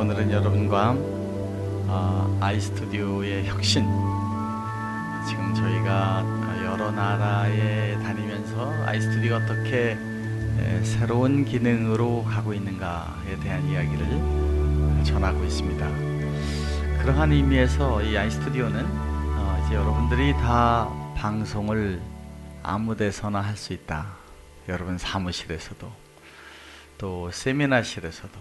오늘은 여러분과 아이스튜디오의 혁신, 지금 저희가 여러 나라에 다니면서 아이스튜디오가 어떻게 새로운 기능으로 가고 있는가에 대한 이야기를 전하고 있습니다. 그러한 의미에서 이 아이스튜디오는 이제 여러분들이 다 방송을 아무 데서나 할 수 있다. 여러분 사무실에서도, 또 세미나실에서도,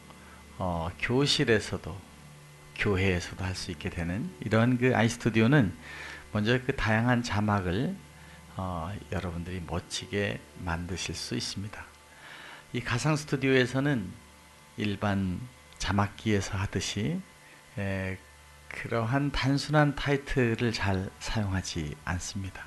교실에서도, 교회에서도 할 수 있게 되는 이런 그 아이스튜디오는 먼저 그 다양한 자막을 여러분들이 멋지게 만드실 수 있습니다. 이 가상 스튜디오에서는 일반 자막기에서 하듯이 그러한 단순한 타이틀을 잘 사용하지 않습니다.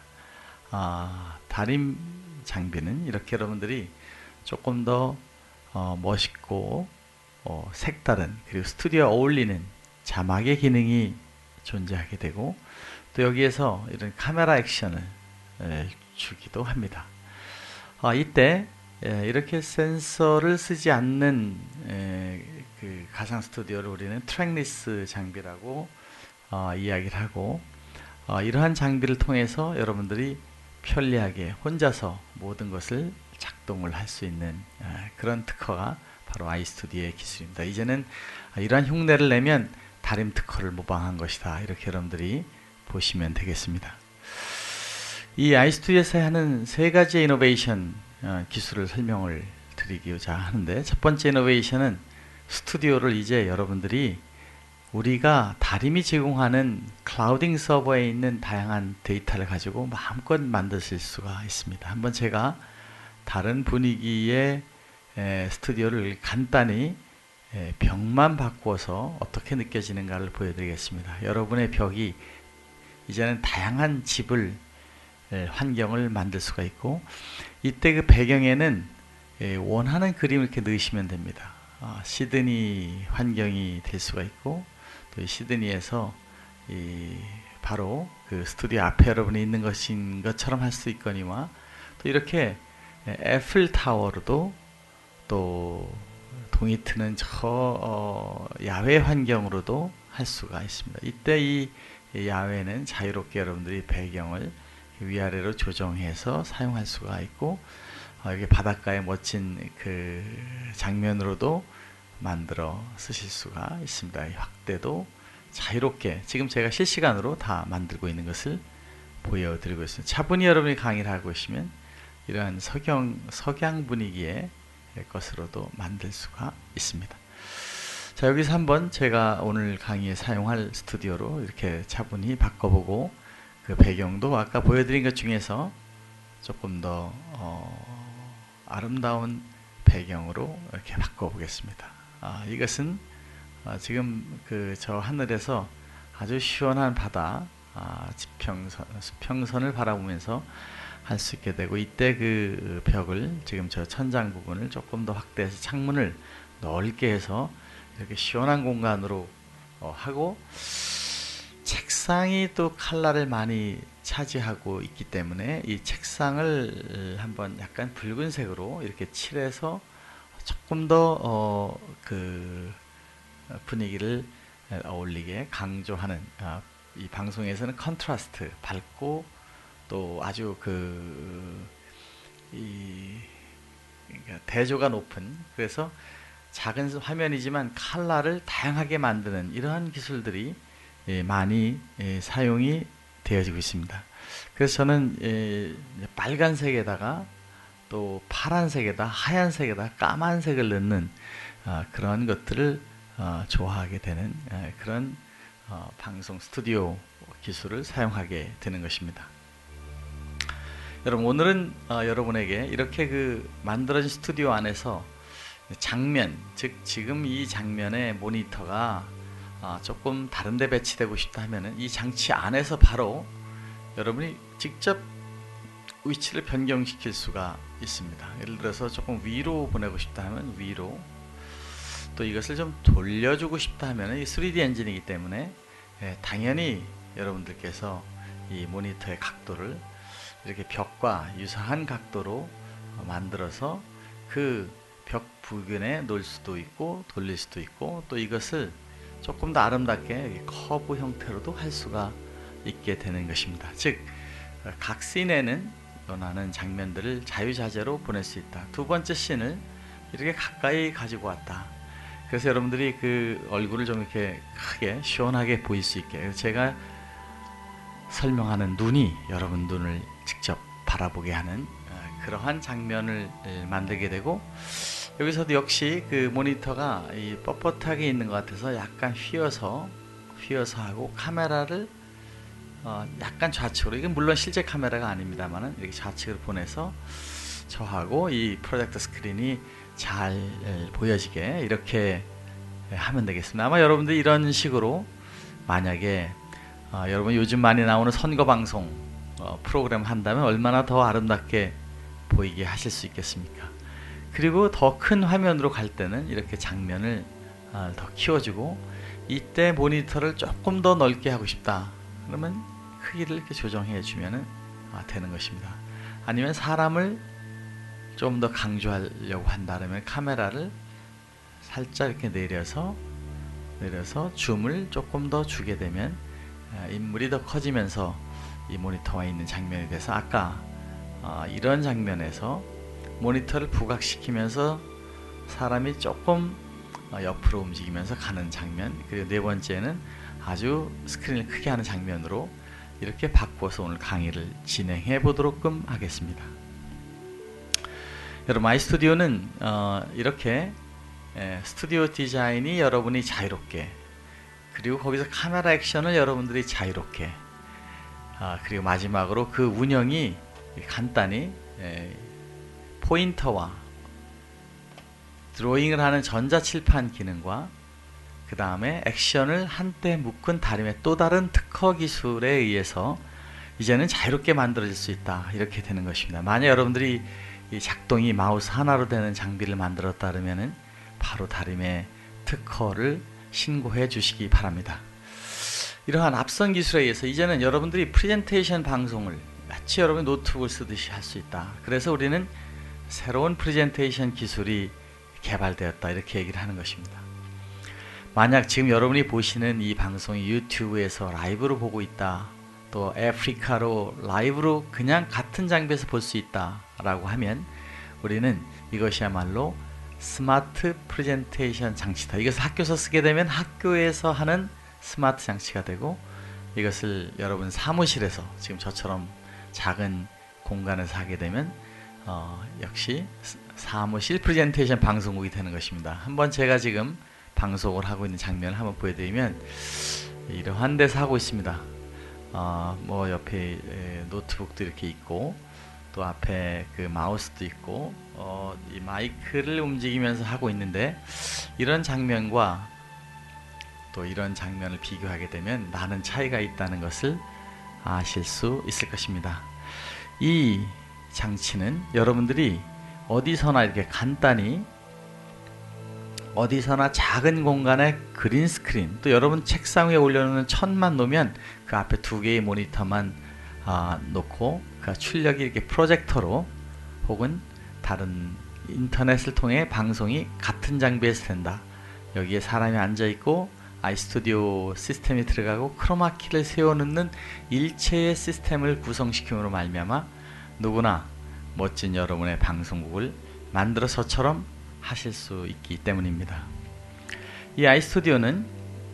다림 장비는 이렇게 여러분들이 조금 더 멋있고 색다른, 그리고 스튜디오에 어울리는 자막의 기능이 존재하게 되고, 또 여기에서 이런 카메라 액션을 주기도 합니다. 이때 이렇게 센서를 쓰지 않는 그 가상 스튜디오를 우리는 트랙리스 장비라고 이야기를 하고, 이러한 장비를 통해서 여러분들이 편리하게 혼자서 모든 것을 작동을 할 수 있는 그런 특허가 바로 아이스튜디오의 기술입니다. 이제는 이러한 흉내를 내면 다림 특허를 모방한 것이다, 이렇게 여러분들이 보시면 되겠습니다. 이 아이스튜디오에서 하는 세 가지의 이노베이션 기술을 설명을 드리고자 하는데, 첫 번째 이노베이션은 스튜디오를 이제 여러분들이 우리가 다림이 제공하는 클라우딩 서버에 있는 다양한 데이터를 가지고 마음껏 만드실 수가 있습니다. 한번 제가 다른 분위기의 스튜디오를 간단히 벽만 바꾸어서 어떻게 느껴지는가를 보여드리겠습니다. 여러분의 벽이 이제는 다양한 집을 환경을 만들 수가 있고, 이때 그 배경에는 원하는 그림을 이렇게 넣으시면 됩니다. 시드니 환경이 될 수가 있고, 또 이 시드니에서 바로 그 스튜디오 앞에 여러분이 있는 것인 것처럼 할 수 있거니와, 또 이렇게 애플타워로도, 또 동이 트는 저 야외 환경으로도 할 수가 있습니다. 이때 이 야외는 자유롭게 여러분들이 배경을 위아래로 조정해서 사용할 수가 있고, 여기 바닷가의 멋진 그 장면으로도 만들어 쓰실 수가 있습니다. 확대도 자유롭게 지금 제가 실시간으로 다 만들고 있는 것을 보여드리고 있습니다. 차분히 여러분이 강의를 하고 계시면 이러한 석양 분위기의 것으로도 만들 수가 있습니다. 자, 여기서 한번 제가 오늘 강의에 사용할 스튜디오로 이렇게 차분히 바꿔보고, 그 배경도 아까 보여드린 것 중에서 조금 더 아름다운 배경으로 이렇게 바꿔보겠습니다. 이것은 지금 그 저 하늘에서 아주 시원한 바다, 수평선을 바라보면서 할 수 있게 되고, 이때 그 벽을 지금 저 천장 부분을 조금 더 확대해서 창문을 넓게 해서 이렇게 시원한 공간으로 하고, 책상이 또 컬러를 많이 차지하고 있기 때문에 이 책상을 한번 약간 붉은색으로 이렇게 칠해서 조금 더 그 분위기를 어울리게 강조하는, 이 방송에서는 컨트라스트, 밝고 또 아주 그러니까 대조가 높은, 그래서 작은 화면이지만 컬러를 다양하게 만드는 이러한 기술들이 많이 사용이 되어지고 있습니다. 그래서 저는 빨간색에다가 또 파란색에다 하얀색에다 까만색을 넣는 그런 것들을 좋아하게 되는 그런 방송 스튜디오 기술을 사용하게 되는 것입니다. 여러분, 오늘은 여러분에게 이렇게 그 만들어진 스튜디오 안에서 장면, 즉 지금 이 장면의 모니터가 조금 다른 데 배치되고 싶다 하면은 이 장치 안에서 바로 여러분이 직접 위치를 변경시킬 수가 있습니다. 예를 들어서 조금 위로 보내고 싶다 하면 위로, 또 이것을 좀 돌려주고 싶다 하면 이 3D 엔진이기 때문에 당연히 여러분들께서 이 모니터의 각도를 이렇게 벽과 유사한 각도로 만들어서 그 벽 부근에 놓을 수도 있고 돌릴 수도 있고, 또 이것을 조금 더 아름답게 커브 형태로도 할 수가 있게 되는 것입니다. 즉, 각 씬에는 원하는 장면들을 자유자재로 보낼 수 있다. 두 번째 씬을 이렇게 가까이 가지고 왔다. 그래서 여러분들이 그 얼굴을 좀 이렇게 크게 시원하게 보일 수 있게, 제가 설명하는 눈이 여러분 눈을 직접 바라보게 하는 그러한 장면을 만들게 되고, 여기서도 역시 그 모니터가 이 뻣뻣하게 있는 것 같아서 약간 휘어서 하고, 카메라를 약간 좌측으로, 이건 물론 실제 카메라가 아닙니다만은 이렇게 좌측으로 보내서 저하고 이 프로젝터 스크린이 잘 보여지게 이렇게 하면 되겠습니다. 아마 여러분들이 이런 식으로, 만약에 여러분 요즘 많이 나오는 선거 방송 프로그램 한다면 얼마나 더 아름답게 보이게 하실 수 있겠습니까? 그리고 더 큰 화면으로 갈 때는 이렇게 장면을 더 키워주고, 이때 모니터를 조금 더 넓게 하고 싶다 그러면 크기를 이렇게 조정해 주면 되는 것입니다. 아니면 사람을 좀 더 강조하려고 한다 그러면 카메라를 살짝 이렇게 내려서 줌을 조금 더 주게 되면 인물이 더 커지면서 이 모니터와 있는 장면이 돼서, 아까 이런 장면에서 모니터를 부각시키면서 사람이 조금 옆으로 움직이면서 가는 장면, 그리고 네 번째는 아주 스크린을 크게 하는 장면으로 이렇게 바꿔서 오늘 강의를 진행해 보도록 하겠습니다. 여러분, 아이스튜디오는 이렇게 스튜디오 디자인이 여러분이 자유롭게, 그리고 거기서 카메라 액션을 여러분들이 자유롭게, 그리고 마지막으로 그 운영이 간단히 포인터와 드로잉을 하는 전자칠판 기능과 그 다음에 액션을 한때 묶은 다림의 또 다른 특허 기술에 의해서 이제는 자유롭게 만들어질 수 있다, 이렇게 되는 것입니다. 만약 여러분들이 이 작동이 마우스 하나로 되는 장비를 만들었다 그러면은 바로 다림의 특허를 신고해 주시기 바랍니다. 이러한 앞선 기술에 의해서 이제는 여러분들이 프레젠테이션 방송을 마치 여러분이 노트북을 쓰듯이 할 수 있다. 그래서 우리는 새로운 프레젠테이션 기술이 개발되었다, 이렇게 얘기를 하는 것입니다. 만약 지금 여러분이 보시는 이 방송이 유튜브에서 라이브로 보고 있다, 또 아프리카로 라이브로 그냥 같은 장비에서 볼 수 있다 라고 하면, 우리는 이것이야말로 스마트 프레젠테이션 장치다. 이것을 학교에서 쓰게 되면 학교에서 하는 스마트 장치가 되고, 이것을 여러분 사무실에서 지금 저처럼 작은 공간에서 하게 되면 역시 사무실 프레젠테이션 방송국이 되는 것입니다. 한번 제가 지금 방송을 하고 있는 장면을 한번 보여드리면, 이러한 데서 하고 있습니다. 뭐 옆에 노트북도 이렇게 있고, 또 앞에 그 마우스도 있고, 이 마이크를 움직이면서 하고 있는데, 이런 장면과 또 이런 장면을 비교하게 되면 많은 차이가 있다는 것을 아실 수 있을 것입니다. 이 장치는 여러분들이 어디서나 이렇게 간단히, 어디서나 작은 공간에 그린 스크린, 또 여러분 책상 위에 올려놓는 천만 놓으면 그 앞에 두 개의 모니터만 놓고 그 출력이 이렇게 프로젝터로 혹은 다른 인터넷을 통해 방송이 같은 장비에서 된다. 여기에 사람이 앉아있고 아이스튜디오 시스템이 들어가고 크로마키를 세워놓는 일체의 시스템을 구성시킴으로 말미암아 누구나 멋진 여러분의 방송국을 만들어서처럼 하실 수 있기 때문입니다. 이 아이스튜디오는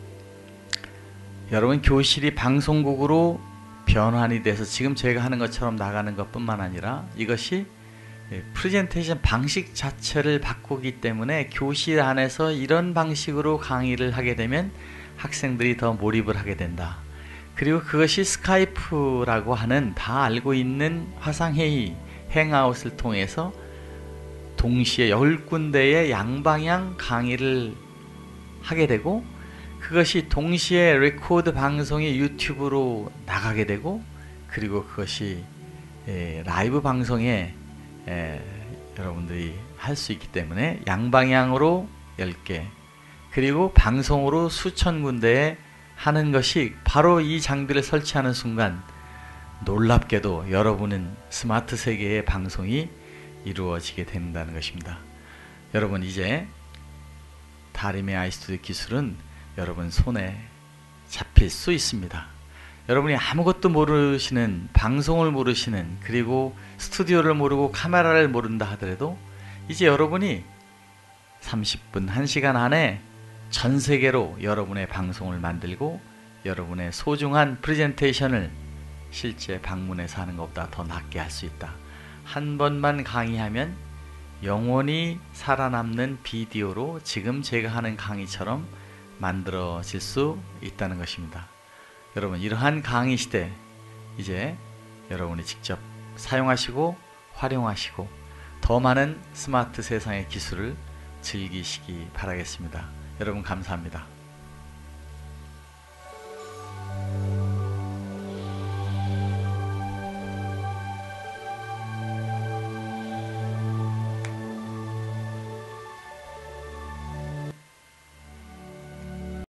여러분 교실이 방송국으로 변환이 돼서 지금 제가 하는 것처럼 나가는 것뿐만 아니라, 이것이 프레젠테이션 방식 자체를 바꾸기 때문에 교실 안에서 이런 방식으로 강의를 하게 되면 학생들이 더 몰입을 하게 된다. 그리고 그것이 스카이프라고 하는 다 알고 있는 화상회의 행아웃을 통해서 동시에 10군데의 양방향 강의를 하게 되고, 그것이 동시에 레코드 방송이 유튜브로 나가게 되고, 그리고 그것이 라이브 방송에 여러분들이 할 수 있기 때문에 양방향으로 10개, 그리고 방송으로 수천 군데에 하는 것이 바로 이 장비를 설치하는 순간 놀랍게도 여러분은 스마트 세계의 방송이 이루어지게 된다는 것입니다. 여러분 이제 다림의 아이스튜디오 기술은 여러분 손에 잡힐 수 있습니다. 여러분이 아무것도 모르시는, 방송을 모르시는, 그리고 스튜디오를 모르고 카메라를 모른다 하더라도 이제 여러분이 30분, 1시간 안에 전 세계로 여러분의 방송을 만들고 여러분의 소중한 프레젠테이션을 실제 방문해서 하는 것보다 더 낫게 할 수 있다. 한 번만 강의하면 영원히 살아남는 비디오로 지금 제가 하는 강의처럼 만들어질 수 있다는 것입니다. 여러분 이러한 강의 시대 이제 여러분이 직접 사용하시고 활용하시고 더 많은 스마트 세상의 기술을 즐기시기 바라겠습니다. 여러분 감사합니다.